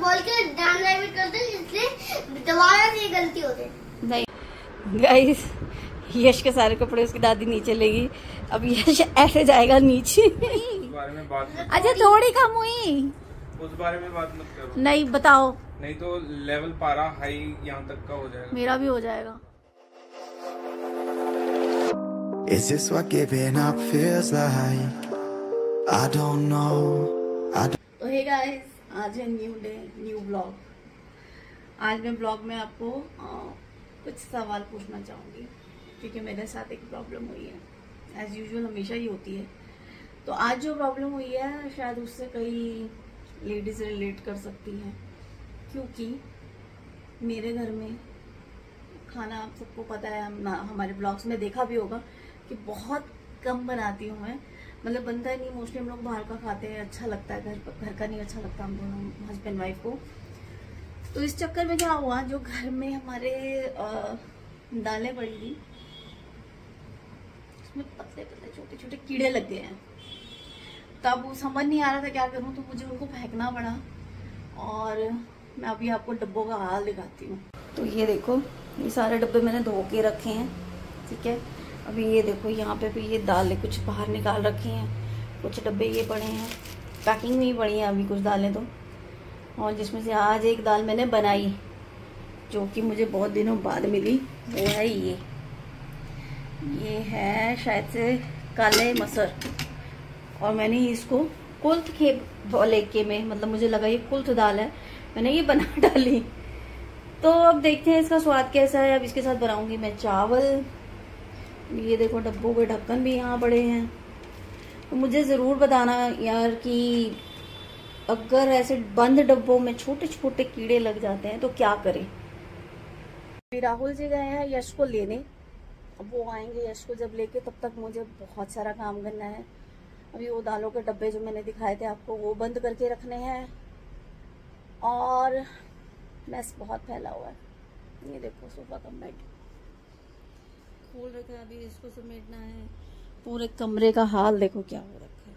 बोल के ध्यान डाइवर्ट करते हैं, इसलिए दोबारा से गलती होती है। नहीं गाइस, यश के सारे कपड़े उसकी दादी नीचे लेगी। अब यश ऐसे जाएगा नीचे। उस बारे में बात मत अच्छा थोड़ी कम हुई, उस बारे में बात मत करो। नहीं बताओ, नहीं तो लेवल पारा हाई यहाँ तक का हो जाएगा। मेरा भी हो जाएगा। Is this what giving up feels like? I don't know. तो हे गाइस, आज है न्यू डे, न्यू ब्लॉग। आज मैं ब्लॉग में आपको कुछ सवाल पूछना चाहूंगी, क्योंकि मेरे साथ एक प्रॉब्लम हुई है। एज यूजुअल हमेशा ही होती है। तो आज जो प्रॉब्लम हुई है शायद उससे कई लेडीज रिलेट कर सकती हैं, क्योंकि मेरे घर में खाना आप सबको पता है, हमारे ब्लॉग्स में देखा भी होगा कि बहुत कम बनाती हूँ मैं। मतलब बनता ही नहीं, मोस्टली हम लोग बाहर का खाते हैं, अच्छा लगता है, घर का नहीं अच्छा लगता हम दोनों हस्बैंड वाइफ को। तो इस चक्कर में क्या हुआ, जो घर में हमारे दालें पड़ी थी उसमें पतले पतले छोटे छोटे कीड़े लग गए हैं। तब वो समझ नहीं आ रहा था क्या करूं, तो मुझे उनको फेंकना पड़ा। और मैं अभी आपको डब्बों का हाल दिखाती हूँ। तो ये देखो, ये सारे डब्बे मैंने धो के रखे हैं, ठीक है। अभी ये देखो, यहाँ पे भी ये दालें कुछ बाहर निकाल रखी हैं, कुछ डब्बे ये पड़े हैं, पैकिंग में ही पड़ी हैं अभी कुछ दालें तो। और जिसमें से आज एक दाल मैंने बनाई, जो कि मुझे बहुत दिनों बाद मिली, वो है ये है शायद से काले मसर। और मैंने इसको कुल्थ के में, मतलब मुझे लगा ये कुल्थ दाल है, मैंने ये बना डाली। तो अब देखते हैं इसका स्वाद कैसा है। अब इसके साथ बनाऊंगी मैं चावल। ये देखो, डब्बों के ढक्कन भी यहाँ पड़े हैं। तो मुझे ज़रूर बताना यार कि अगर ऐसे बंद डब्बों में छोटे छोटे कीड़े लग जाते हैं तो क्या करें। अभी राहुल जी गए हैं यश को लेने, अब वो आएंगे यश को जब लेके, तब तक मुझे बहुत सारा काम करना है। अभी वो दालों के डब्बे जो मैंने दिखाए थे आपको, वो बंद करके रखने हैं। और मैस बहुत फैला हुआ है। ये देखो, सोफा का बेड खोल रखा है, अभी इसको समेटना है। पूरे कमरे का हाल देखो क्या हो रखा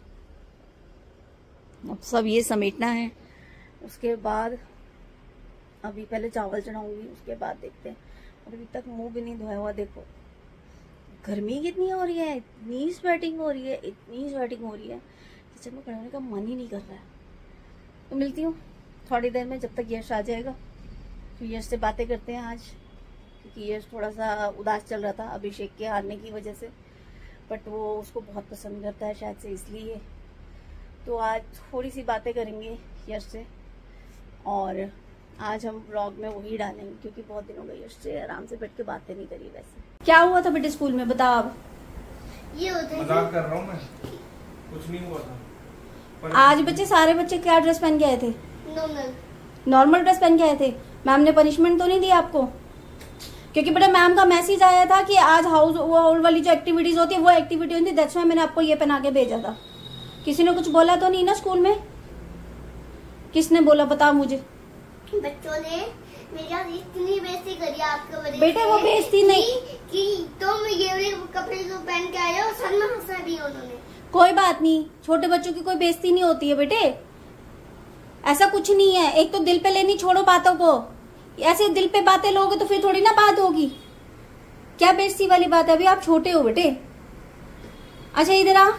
है। अब सब ये समेटना है, उसके बाद अभी पहले चावल चढ़ाऊंगी, उसके बाद देखते हैं। और अभी तक मुंह भी नहीं धोया हुआ। देखो गर्मी कितनी हो रही है, इतनी स्वेटिंग हो रही है, इतनी स्वेटिंग हो रही है, किचन में खड़े होने का मन ही नहीं कर रहा है। तो मिलती हूँ थोड़ी देर में, जब तक यश आ जाएगा। तो यश से बातें करते हैं आज, क्योंकि यश थोड़ा सा उदास चल रहा था अभिषेक के हारने की वजह से, बट वो उसको बहुत पसंद करता है शायद से, इसलिए। तो आज थोड़ी सी बातें करेंगे यश से, और आज हम व्लॉग में वही डालेंगे, क्योंकि बहुत दिन हो गए यश से आराम से बैठ के बातें नहीं करी। वैसे क्या हुआ था बेटे स्कूल में, बताओ अब। ये होता है, मजाक कर रहा हूँ मैं, कुछ नहीं हुआ था। आज बच्चे, सारे बच्चे क्या ड्रेस पहन के आए थे? नॉर्मल ड्रेस पहन के आए थे। मैम ने पनिशमेंट तो नहीं दी आपको? क्योंकि बेटा मैम का मैसेज आया था कि आज हाउस होल्ड वाली जो एक्टिविटीज होती है वो एक्टिविटी होती है, दैट्स व्हाई मैंने आपको ये पहना के भेजा था। किसी ने कुछ बोला तो नहीं ना स्कूल में? किसने बोला, बताओ मुझे। बच्चों ने मेरी इतनी बेइज्जती करी आपके वजह से। बेटा वो बेइज्जती नहीं कि तुम ये कपड़े जो पहन के आए हो, सर में हंसा दिया उन्होंने। कोई बात नहीं, छोटे बच्चों की कोई बेइज्जती नहीं होती है बेटे, ऐसा कुछ नहीं है। एक तो दिल पे लेनी छोड़ो बातों को, ऐसे दिल पे बातें लोगे तो फिर थोड़ी ना बात होगी। क्या बेइज्जती वाली बात है, अभी आप छोटे हो बेटे। अच्छा इधर आ,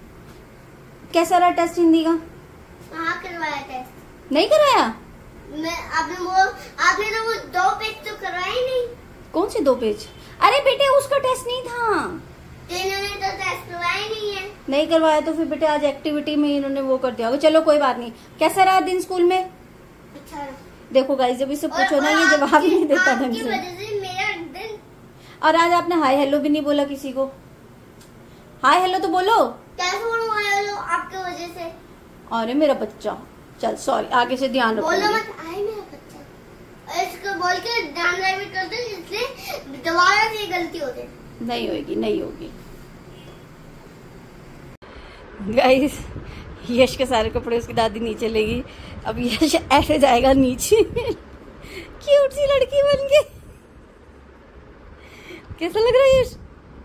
कैसा रहा टेस्ट हिंदी का? हाँ करवाया टेस्ट। नहीं कराया? आपने तो वो 2 पेज तो करवाए ही नहीं। कौन से 2 पेज? अरे बेटे उसका टेस्ट नहीं था, इन्होंने तो टेस्ट करवाया नहीं है। नहीं करवाया तो फिर बेटे आज एक्टिविटी में इन्होंने वो कर दिया होगा। चलो कोई बात नहीं। कैसा रहा दिन स्कूल में? अच्छा। देखो गाइस, जब इससे पूछो ना ये जवाब नहीं देता ढंग से। मेरा दिन। और आज आपने हाय हेलो भी नहीं बोला किसी को। हाय हेलो तो बोलो। कैसे बोलूं हाय हेलो आपके वजह से? अरे मेरा बच्चा, चल सॉरी, आगे से ध्यान रखो। बोलो मत, आए मेरा बच्चा। इसको बोल के ध्यान डाइवर्ट करते हैं, इसलिए दोबारा से गलती होती है। नहीं होगी, नहीं होगी। गाइस, यश के सारे कपड़े उसकी दादी नीचे लेगी। अब यश ऐसे जाएगा नीचे। क्यूट सी लड़की बन के। कैसा लग रहा है यश?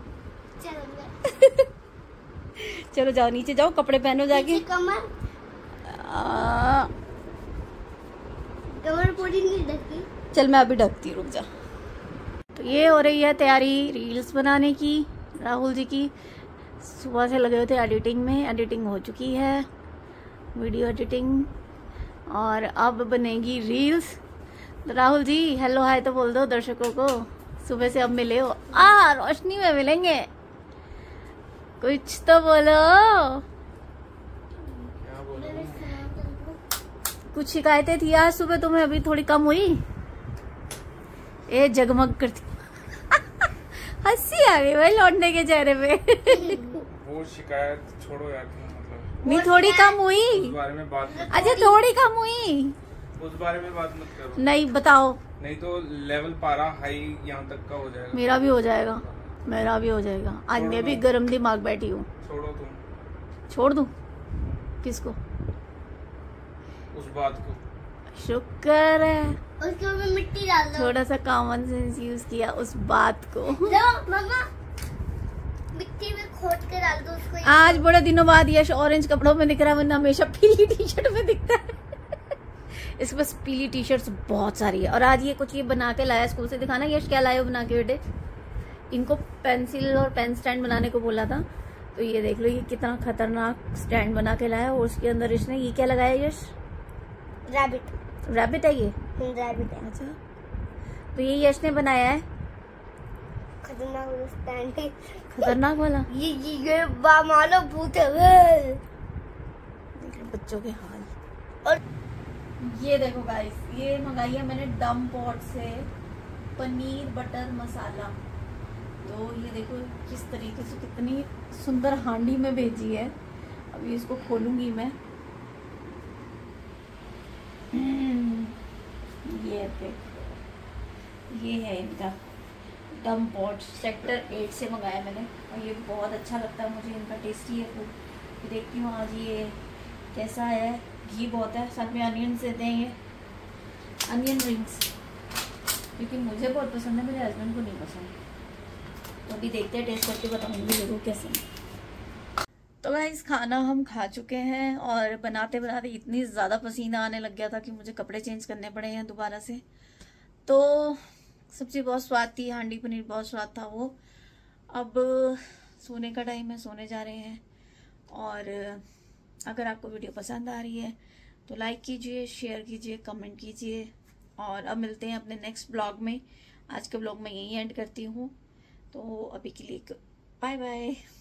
चलो जाओ नीचे, जाओ कपड़े पहनो जाके। कमर पूरी नहीं ढकी। चल मैं अभी ढकती हूँ, रुक जा। तो ये हो रही है तैयारी रील्स बनाने की राहुल जी की। सुबह से लगे हुए थे एडिटिंग में, एडिटिंग हो चुकी है, वीडियो एडिटिंग, और अब बनेगी रील्स। तो राहुल जी हेलो हाय तो बोल दो दर्शकों को, सुबह से अब मिले हो। रोशनी में मिलेंगे, कुछ तो बोलो। क्या बोलूं? कुछ शिकायतें थी आज सुबह तुम्हें, अभी थोड़ी कम हुई। ए जगमग करती हंसी आ गई भाई लौटने के चेहरे पे। वो शिकायत छोड़ो यार, मतलब नहीं थोड़ी कम हुई। उस बारे में बात मत अच्छा थोड़ी कम हुई, करो, उस बारे में बात मत करो। नहीं बताओ। नहीं तो लेवल पारा हाई यहाँ तक का हो जाएगा। मेरा भी हो जाएगा, मेरा भी हो जाएगा। आज मैं भी गर्म दिमाग बैठी हूँ। छोड़ो तुम, छोड़ दूं किसको? उस बात को। शुक्र है उसके ऊपर मिट्टी डाल दो। थोड़ा सा कॉमन सेंस यूज किया उस बात को। लो मम्मा, मिट्टी में खोद के डाल दो उसको। आज बड़े दिनों बाद यश ऑरेंज कपड़ों में दिख रहा है, वरना हमेशा पीली टी शर्ट में दिखता है। इसके पास पीली टी शर्ट्स बहुत सारी है। और आज ये कुछ ये बना के लाया स्कूल से। दिखाना यश क्या लाया हो बना के बेटे। इनको पेंसिल और पेन स्टैंड बनाने को बोला था, तो ये देख लो ये कितना खतरनाक स्टैंड बना के लाया। और उसके अंदर इसने ये क्या लगाया यश? रैबिट। रैबिट है ये? रैबिट है। अच्छा तो ये यश ने बनाया है, खतरनाक वाला स्टैंड है। खतरनाक वाला। ये मानो भूत है। देख लो बच्चों के हाल। और ये देखो गाइस, ये मंगाई है मैंने डम पॉट से पनीर बटर मसाला। तो ये देखो किस तरीके से कितनी सुंदर हांडी में भेजी है। अभी इसको खोलूंगी मैं। ये देखो, ये है इनका डम पॉट, सेक्टर 8 से मंगाया मैंने। और ये बहुत अच्छा लगता है मुझे, इनका टेस्टी है फूड। देखती हूँ आज ये कैसा है। घी बहुत है, साथ में अनियंस देते हैं, ये अनियन रिंग्स, क्योंकि मुझे बहुत पसंद है, मेरे हस्बैंड को नहीं पसंद। तो अभी देखते हैं, टेस्ट करके बताऊंगी जरूर कैसे है। तो गाइस खाना हम खा चुके हैं और बनाते बनाते इतनी ज़्यादा पसीना आने लग गया था कि मुझे कपड़े चेंज करने पड़े हैं दोबारा से। तो सब्जी बहुत स्वाद थी, हांडी पनीर बहुत स्वाद था वो। अब सोने का टाइम है, सोने जा रहे हैं। और अगर आपको वीडियो पसंद आ रही है तो लाइक कीजिए, शेयर कीजिए, कमेंट कीजिए। और अब मिलते हैं अपने नेक्स्ट ब्लॉग में। आज के ब्लॉग में यही एंड करती हूँ। तो अभी के लिए बाय बाय।